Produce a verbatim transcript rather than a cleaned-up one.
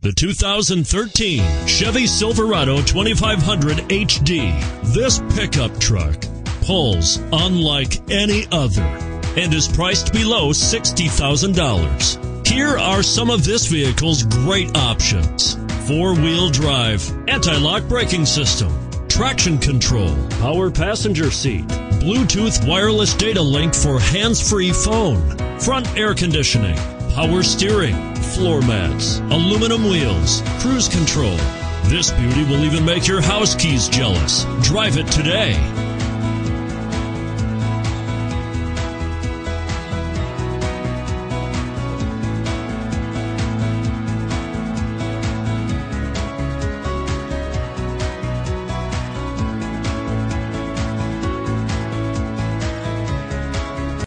The two thousand thirteen Chevy Silverado twenty-five hundred H D. This pickup truck pulls unlike any other and is priced below sixty thousand dollars. Here are some of this vehicle's great options: four-wheel drive, anti-lock braking system, traction control, power passenger seat, Bluetooth wireless data link for hands-free phone, front air conditioning, power steering, floor mats, aluminum wheels, cruise control. This beauty will even make your house keys jealous. Drive it today.